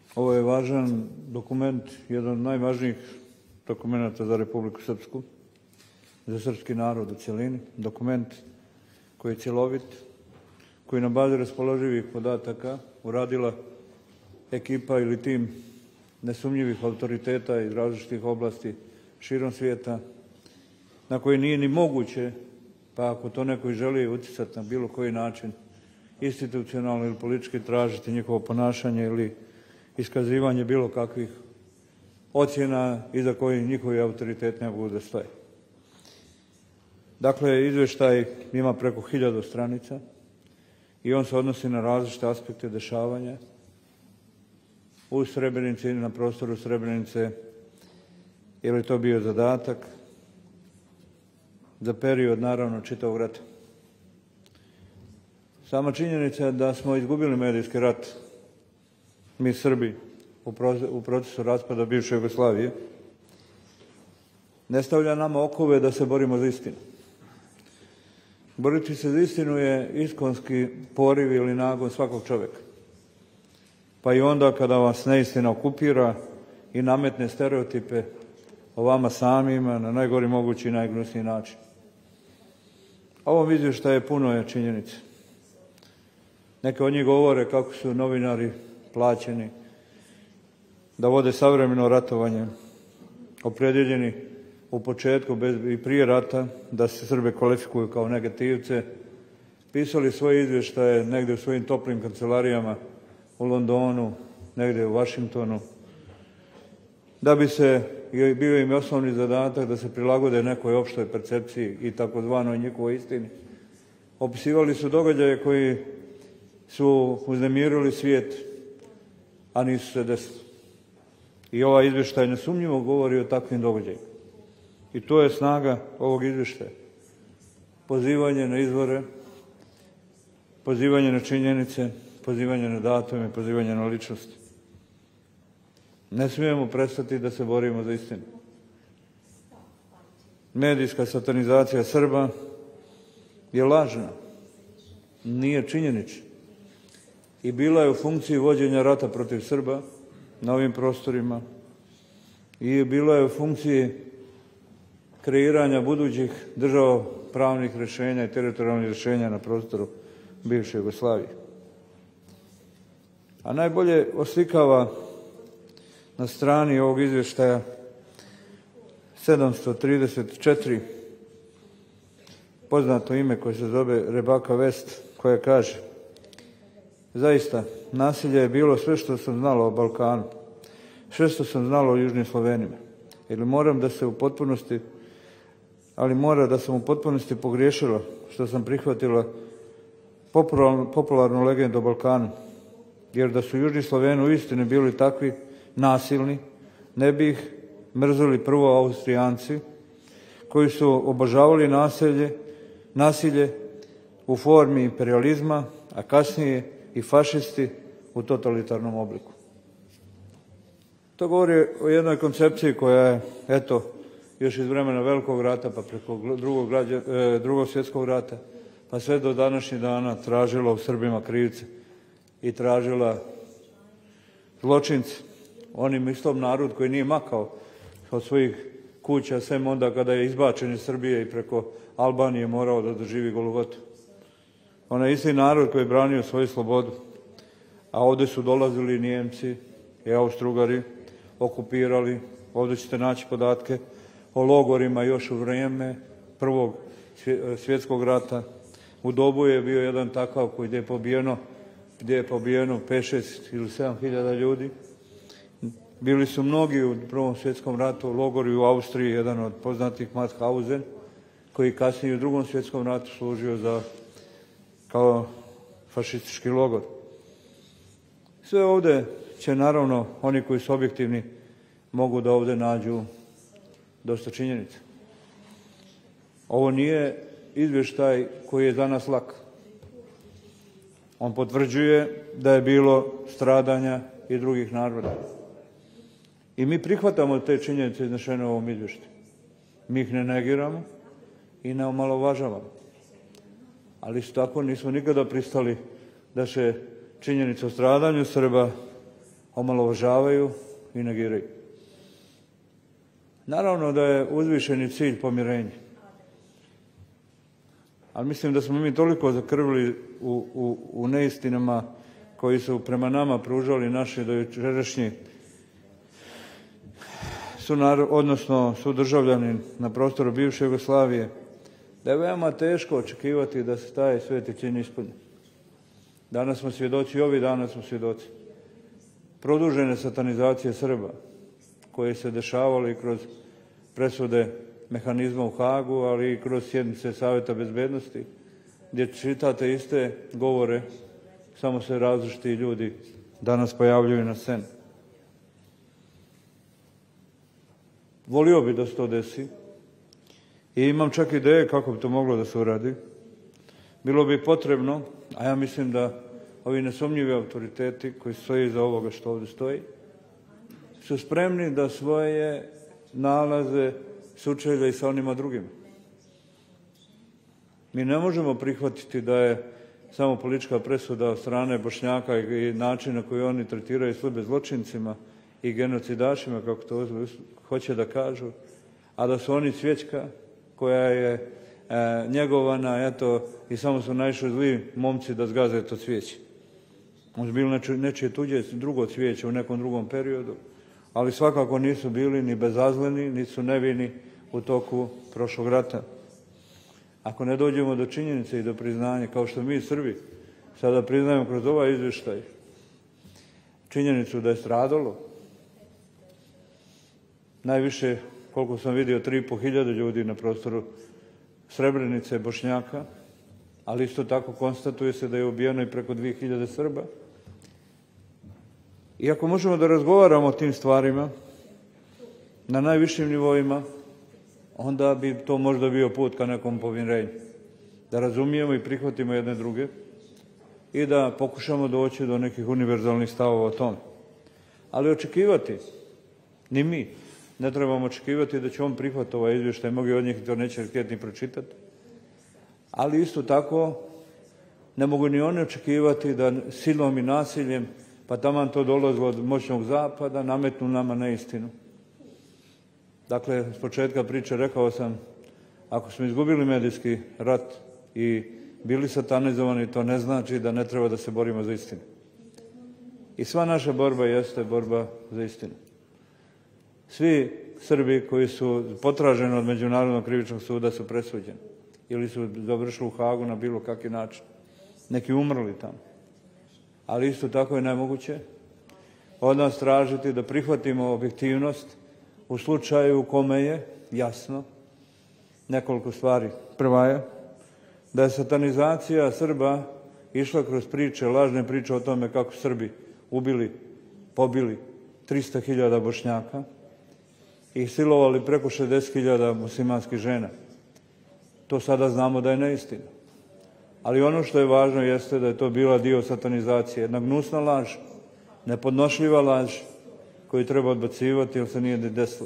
Ovo je važan dokument, jedan od najvažnijih dokumenta za Republiku Srpsku, za srpski narod u cjelini. Dokument koji je cjelovit, koji na bazi raspoloživih podataka uradila ekipa ili tim nesumnjivih autoriteta iz različitih oblasti širom svijeta, na koji nije ni moguće, pa ako to neko i želi utjecati na bilo koji način, institucionalno ili politički tražiti njihovo ponašanje ili iskazivanje bilo kakvih ocjena iza kojih njihovi autoritet ne mogu da stoje. Dakle, izvještaj ima preko 1000 stranica i on se odnosi na različite aspekte dešavanja u Srebrenici i na prostoru Srebrenice, jer je to bio zadatak za period, naravno, čitavog rata. Sama činjenica da smo izgubili medijski rat, mi Srbi, u procesu raspada bivše Jugoslavije, ne stavlja nama okove da se borimo za istinu. Boriti se za istinu je iskonski poriv ili nagon svakog čovjeka. Pa i onda kada vas neistina okupira i nametne stereotipe o vama samima na najgori mogući i najgnusniji način. Ovom izvještaju puno je činjenice. Neke od njih govore kako su novinari plaćeni da vode savremeno ratovanje, opredjeljeni u početku i prije rata da se Srbe kvalifikuju kao negativce, pisali svoje izvještaje negdje u svojim toplim kancelarijama u Londonu, negdje u Vašingtonu, da bi se, bio im osnovni zadatak da se prilagode nekoj opštoj percepciji i takozvanoj njihovoj istini. Opisivali su događaje koji su uznemirili svijet, a nisu se desili. I ovaj izvještaj nesumnjivo govori o takvim događajima. I to je snaga ovog izvještaja. Pozivanje na izvore, pozivanje na činjenice, pozivanje na datume, pozivanje na ličnosti. Ne smijemo prestati da se borimo za istinu. Medijska satanizacija Srba je lažna, nije činjenična. I bila je u funkciji vođenja rata protiv Srba na ovim prostorima i bila je u funkciji kreiranja budućih državopravnih rješenja i teritorijalnih rješenja na prostoru bivše Jugoslavije. A najbolje oslikava na strani ovog izvještaja 734 poznato ime koje se zove Rebecca West, koja kaže: zaista, nasilje je bilo sve što sam znala o Balkanu, sve što sam znala o južnim Slovenima. Ali mora da sam u potpunosti pogriješila što sam prihvatila popularnu legendu o Balkanu. Jer da su južni Sloveni uistinu bili takvi nasilni, ne bi ih mrzeli prvo Austrijanci, koji su obožavali nasilje u formi imperializma, a kasnije i fašisti u totalitarnom obliku. To govori o jednoj koncepciji koja je, eto, još iz vremena Velikog rata, pa preko drugog svjetskog rata, pa sve do današnjih dana tražila u Srbima krivce i tražila zločince. Onim istom narod koji nije makao od svojih kuća, sem onda kada je izbačen iz Srbije i preko Albanije morao da doživi Golgotu. Onaj isti narod koji je branio svoju slobodu, a ovdje su dolazili Nijemci i Austro-Ugari, okupirali, ovdje ćete naći podatke o logorima još u vrijeme Prvog svjetskog rata. U Dobu je bio jedan takav gdje je pobijeno 5, 6 ili 7 hiljada ljudi. Bili su mnogi u Prvom svjetskom ratu, logori u Austriji, jedan od poznatih Mauthausen, koji kasnije u Drugom svjetskom ratu služio kao fašistički logor. Sve ovdje će, naravno, oni koji su objektivni mogu da ovdje nađu dosta činjenica. Ovo nije izvještaj koji je za nas lak. On potvrđuje da je bilo stradanja i drugih naroda. I mi prihvatamo te činjenice iznešene u ovom izvještaju. Mi ih ne negiramo i ne omalovažavamo. Ali isto tako nismo nikada pristali da se činjenica o stradanju Srba omalovažavaju i negiraju. Naravno da je uzvišeni cilj pomirenje. Ali mislim da smo mi toliko zakrvili u neistinama koji su prema nama pružali naši dojučerašnji odnosno sudržavljani na prostoru bivše Jugoslavije, da je veoma teško očekivati da se taj sveti čin ispuni. Danas smo svjedoci, i ovih dana smo svjedoci produžene satanizacije Srba, koje se dešavale kroz presude mehanizma u Hagu, ali i kroz sjednice Savjeta bezbednosti, gdje čitate iste govore, samo se različiti ljudi danas pojavljuju na sceni. Volio bi da se to desi i imam čak ideje kako bi to moglo da se uradi. Bilo bi potrebno, a ja mislim da ovi nesumnjivi autoriteti koji stoje iza ovoga što ovdje stoji, su spremni da svoje nalaze sučelje i sa onima drugima. Mi ne možemo prihvatiti da je samo politička presuda od strane Bošnjaka i način na koji oni tretiraju Srbe zločincima i genocidašima, kako to hoće da kažu, a da su oni cvijećka koja je njegovana, eto, i samo su naišli zli momci da zgaze to cvijeće. Možda bilo nečije tuđe drugo cvijeće u nekom drugom periodu, ali svakako nisu bili ni bezazleni, ni su nevini u toku prošlog rata. Ako ne dođemo do činjenice i do priznanja, kao što mi Srbi sada priznajemo kroz ovaj izvještaj, činjenicu da je stradalo najviše, koliko sam vidio, 3.500 ljudi na prostoru Srebrenice, Bošnjaka, ali isto tako konstatuje se da je ubijeno i preko 2.000 Srba. I ako možemo da razgovaramo o tim stvarima na najvišim nivoima, onda bi to možda bio put ka nekom pomirenju. Da razumijemo i prihvatimo jedne druge i da pokušamo doći do nekih univerzalnih stavova o tome. Ali očekivati, ni mi, ne trebamo očekivati da će on prihvatiti ovaj izvještaj, mnogi od njih to neće htjeti ni pročitati, ali isto tako ne mogu ni oni očekivati da silom i nasiljem, pa taman to dolazilo od moćnog zapada, nametnu nama neistinu. Dakle, s početka priče rekao sam, ako smo izgubili medijski rat i bili satanizovani, to ne znači da ne treba da se borimo za istinu. I sva naša borba jeste borba za istinu. Svi Srbi koji su potraženi od Međunarodnog krivičnog suda su presuđeni ili su završili u Hagu na bilo kakvi način. Neki umrli tamo. Ali isto tako je nemoguće od nas tražiti da prihvatimo objektivnost u slučaju u kome je jasno nekoliko stvari. Prva je da je satanizacija Srba išla kroz priče, lažne priče o tome kako Srbi ubili, pobili 300.000 Bošnjaka i silovali preko 60.000 muslimanskih žena. To sada znamo da je neistina. Ali ono što je važno jeste da je to bila dio satanizacije. Jedna gnusna laž, nepodnošljiva laž koju treba odbacivati jer se nije desilo.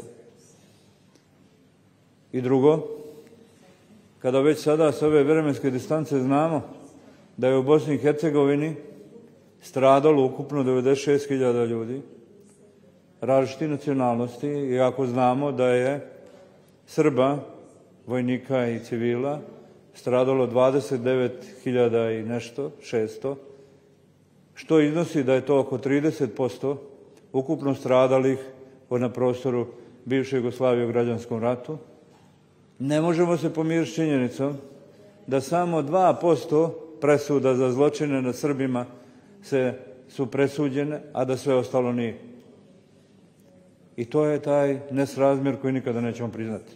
I drugo, kada već sada s ove vremenske distance znamo da je u Bosni i Hercegovini stradalo ukupno 96.000 ljudi, različitih nacionalnosti, i ako znamo da je Srba, vojnika i civila, stradalo 29.000 i nešto, 600, što iznosi da je to oko 30% ukupno stradalih na prostoru bivše Jugoslavije u građanskom ratu. Ne možemo se pomiriti s činjenicom da samo 2% presuda za zločine nad Srbima su presuđene, a da sve ostalo nije. I to je taj nesrazmjer koji nikada nećemo priznati.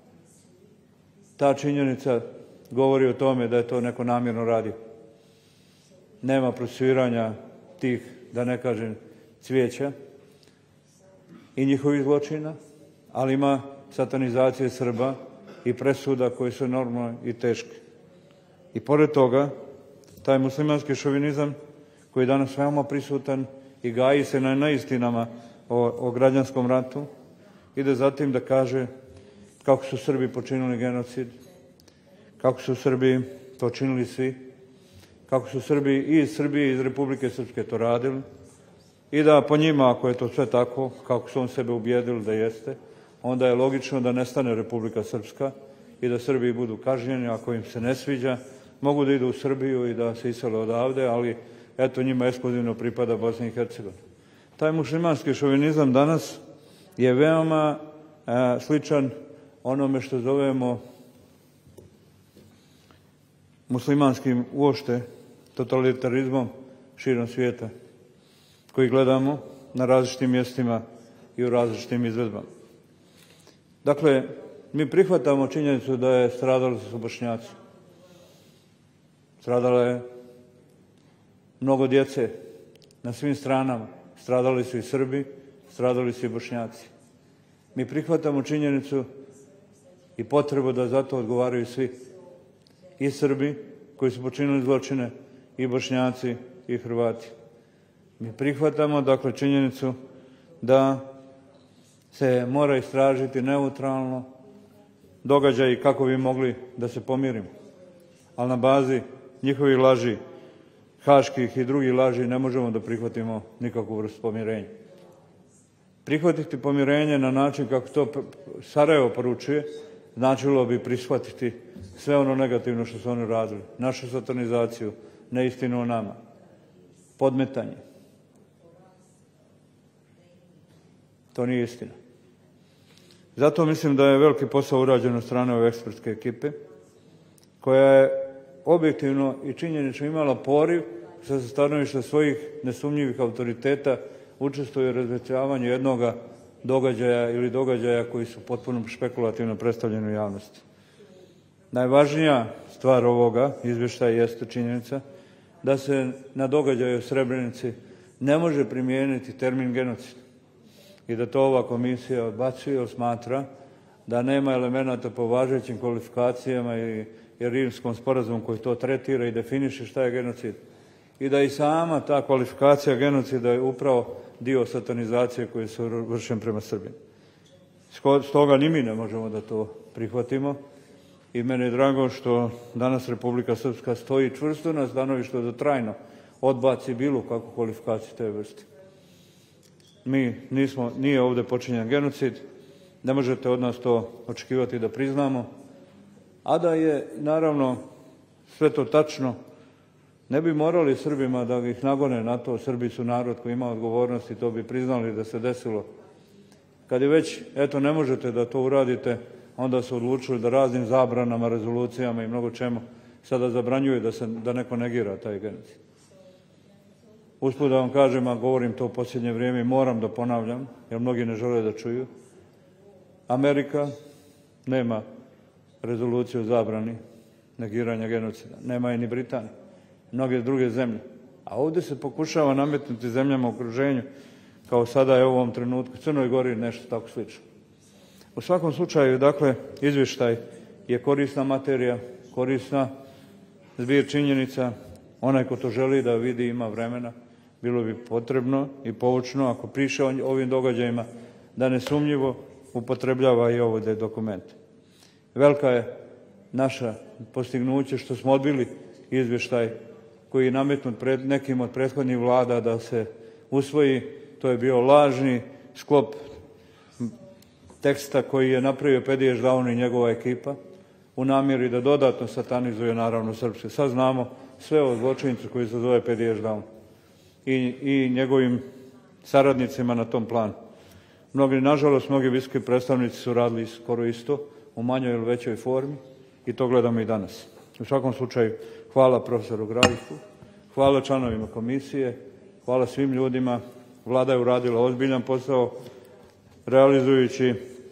Ta činjenica govori o tome da je to neko namjerno radio. Nema procesuiranja tih, da ne kažem, cvijeća i njihovih zločina, ali ima satanizacije Srba i presuda koje su enormno i teške. I pored toga, taj muslimanski šovinizam koji je danas veoma prisutan i gaji se na neistinama o građanskom ratu, ide zatim da kaže kako su Srbi počinili genocid, kako su Srbi to činili svi, kako su Srbi i iz Srbije i iz Republike Srpske to radili, i da po njima, ako je to sve tako, kako su on sebe ubijedili da jeste, onda je logično da nestane Republika Srpska i da Srbi budu kažnjeni. Ako im se ne sviđa, mogu da idu u Srbiju i da se isele odavde, ali eto njima ekskluzivno pripada Bosna i Hercegovina. Taj muslimanski šovinizam danas je veoma sličan onome što zovemo muslimanskim uopšte totalitarizmom širom svijeta, koji gledamo na različitim mjestima i u različitim izvedbama. Dakle, mi prihvatamo činjenicu da je stradali su Bošnjaci. Stradalo je mnogo djece na svim stranama. Stradali su i Srbi, stradali su i Bošnjaci. Mi prihvatamo činjenicu i potrebu da za to odgovaraju svi. I Srbi koji su počinili zločine, i Bošnjaci, i Hrvati. Mi prihvatamo, dakle, činjenicu da se mora istražiti neutralno događaji kako bi mogli da se pomirimo. Ali na bazi njihovih laži, haških i drugih laži, ne možemo da prihvatimo nikakvu vrstu pomirenja. Prihvatiti pomirenje na način kako to Sarajevo poručuje, značilo bi prihvatiti sve ono negativno što su oni radili. Našu satanizaciju, neistinu o nama, podmetanje. To nije istina. Zato mislim da je veliki posao urađen od strane ove ekspertske ekipe, koja je objektivno i činjenično imala poriv sa stanovišta svojih nesumnjivih autoriteta učestvuje u razvećavanju jednoga događaja ili događaja koji su potpuno špekulativno predstavljeni u javnosti. Najvažnija stvar ovoga izvještaja jeste činjenica da se na događaju u Srebrenici ne može primijeniti termin genocid i da to ova komisija odbacuje jer smatra da nema elemenata po važećim kvalifikacijama i Rimskom sporazumu koji to tretira i definiše šta je genocid. I da i sama ta kvalifikacija genocida je upravo dio satanizacije koji se vršen prema Srbima. Stoga ni mi ne možemo da to prihvatimo i meni je drago što danas Republika Srpska stoji čvrsto na stanovištu da trajno odbaci bilo kakvu kvalifikaciju te vrste. Nije ovdje počinjen genocid, ne možete od nas to očekivati da priznamo, a da je naravno sve to tačno, ne bi morali Srbima da ih nagone na to. Srbi su narod koji ima odgovornost i to bi priznali da se desilo. Kad je već, eto, ne možete da to uradite, onda su odlučili da raznim zabranama, rezolucijama i mnogo čemu sada zabranjuju da neko negira taj genocid. Usput da vam kažem, a govorim to u posljednje vrijeme i moram da ponavljam, jer mnogi ne žele da čuju, Amerika nema rezoluciju o zabrani negiranja genocida. Nema je ni Britanija, mnoge druge zemlje. A ovdje se pokušava nametnuti zemljama u okruženju, kao sada je u ovom trenutku Crnoj Gori nešto tako slično. U svakom slučaju, dakle, izvještaj je korisna materija, korisna zbir činjenica. Onaj ko to želi da vidi ima vremena, bilo bi potrebno i poučno ako piše o ovim događajima da nesumnjivo upotrebljava i ovdje dokument. Velika je naša postignuće što smo odbili izvještaj koji je nametnut pred nekim od prethodnih vlada da se usvoji. To je bio lažni sklop teksta koji je napravio Pedije Ždavno i njegova ekipa u namjeri da dodatno satanizuje naravno Srpske. Sad znamo sve o zločincu koji se zove Pedije Ždavno i njegovim saradnicima na tom planu. Nažalost, mnogi visoki predstavnici su radili skoro isto, u manjoj ili većoj formi i to gledamo i danas. U svakom slučaju, hvala profesoru Graviku, hvala članovima komisije, hvala svim ljudima. Vlada je uradila ozbiljan posao realizujući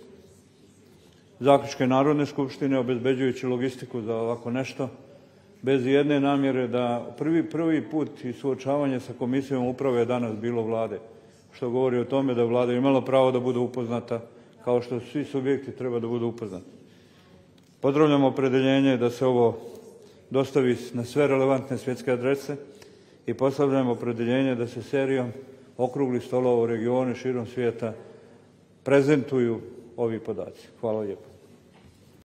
zaključke Narodne skupštine, obezbeđujući logistiku za ovako nešto, bez jedne namjere da prvi put i suočavanje sa komisijom upravo je danas bilo Vlade, što govori o tome da Vlada je imala pravo da bude upoznata, kao što svi subjekti treba da budu upoznati. Pozdravljamo opredeljenje da se ovo dostavi na sve relevantne svjetske adrese i pozdravljamo opredeljenje da se serijom okruglih stolova u regionu širom svijeta prezentuju ovi podaci. Hvala lijepo.